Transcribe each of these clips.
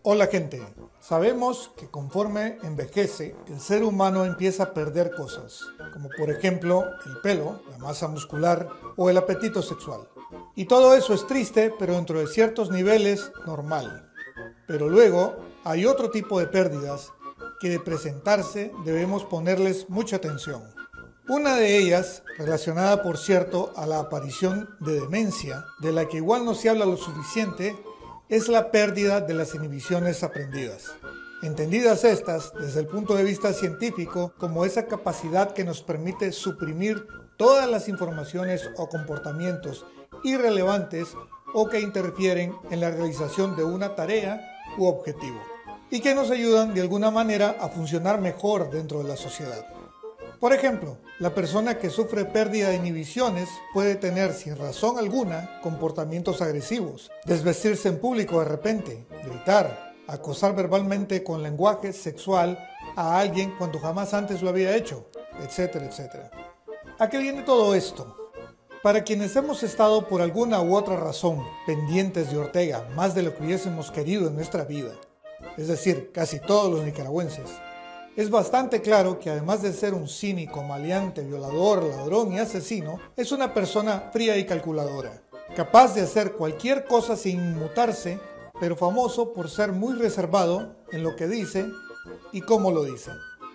Hola gente, sabemos que conforme envejece, el ser humano empieza a perder cosas, como por ejemplo el pelo, la masa muscular o el apetito sexual. Y todo eso es triste, pero dentro de ciertos niveles normal. Pero luego hay otro tipo de pérdidas que de presentarse debemos ponerles mucha atención. Una de ellas, relacionada por cierto a la aparición de demencia, de la que igual no se habla lo suficiente, es la pérdida de las inhibiciones aprendidas. Entendidas estas desde el punto de vista científico como esa capacidad que nos permite suprimir todas las informaciones o comportamientos irrelevantes o que interfieren en la realización de una tarea u objetivo y que nos ayudan de alguna manera a funcionar mejor dentro de la sociedad. Por ejemplo, la persona que sufre pérdida de inhibiciones puede tener sin razón alguna comportamientos agresivos, desvestirse en público de repente, gritar, acosar verbalmente con lenguaje sexual a alguien cuando jamás antes lo había hecho, etcétera, etcétera. ¿A qué viene todo esto? Para quienes hemos estado por alguna u otra razón pendientes de Ortega más de lo que hubiésemos querido en nuestra vida, es decir, casi todos los nicaragüenses, es bastante claro que además de ser un cínico, maleante, violador, ladrón y asesino, es una persona fría y calculadora, capaz de hacer cualquier cosa sin inmutarse, pero famoso por ser muy reservado en lo que dice y cómo lo dice.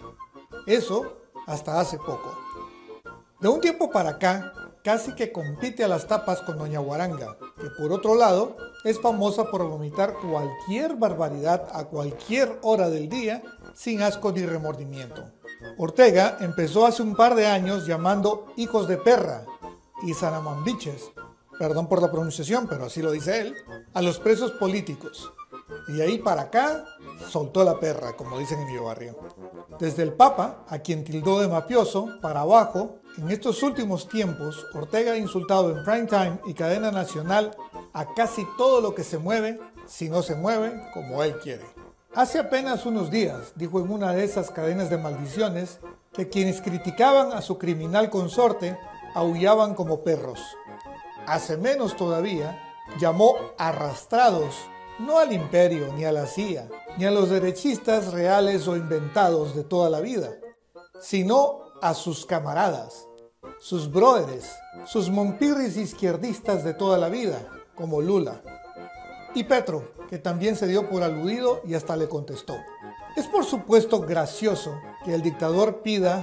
Eso hasta hace poco. De un tiempo para acá, casi que compite a las tapas con Doña Guaranga, que por otro lado es famosa por vomitar cualquier barbaridad a cualquier hora del día sin asco ni remordimiento. Ortega empezó hace un par de años llamando hijos de perra y sanamambiches, perdón por la pronunciación, pero así lo dice él, a los presos políticos. Y de ahí para acá, soltó la perra, como dicen en mi barrio. Desde el Papa, a quien tildó de mafioso, para abajo, en estos últimos tiempos, Ortega ha insultado en prime time y cadena nacional a casi todo lo que se mueve, si no se mueve, como él quiere. Hace apenas unos días, dijo en una de esas cadenas de maldiciones, que quienes criticaban a su criminal consorte aullaban como perros. Hace menos todavía, llamó arrastrados, no al imperio, ni a la CIA, ni a los derechistas reales o inventados de toda la vida, sino a sus camaradas, sus brothers, sus monpirris izquierdistas de toda la vida, como Lula. Y Petro, que también se dio por aludido y hasta le contestó. Es por supuesto gracioso que el dictador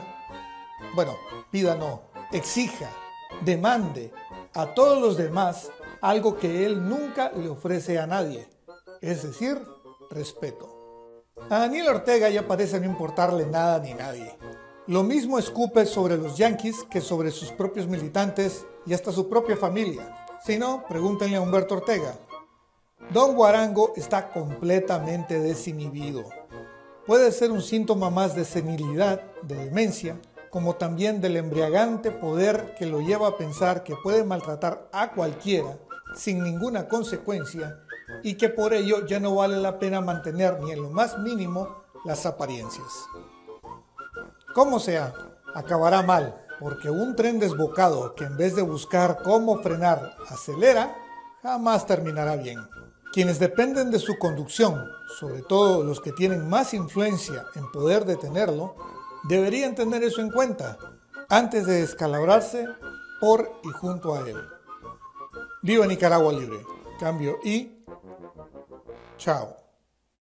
exija, demande a todos los demás algo que él nunca le ofrece a nadie, es decir, respeto. A Daniel Ortega ya parece no importarle nada ni nadie. Lo mismo escupe sobre los yanquis que sobre sus propios militantes y hasta su propia familia. Si no, pregúntenle a Humberto Ortega. Don Guarango está completamente desinhibido. Puede ser un síntoma más de senilidad, de demencia, como también del embriagante poder que lo lleva a pensar que puede maltratar a cualquiera sin ninguna consecuencia y que por ello ya no vale la pena mantener ni en lo más mínimo las apariencias. Como sea, acabará mal, porque un tren desbocado que en vez de buscar cómo frenar acelera, jamás terminará bien. Quienes dependen de su conducción, sobre todo los que tienen más influencia en poder detenerlo, deberían tener eso en cuenta antes de descalabrarse por y junto a él. Viva Nicaragua libre. Cambio y chao.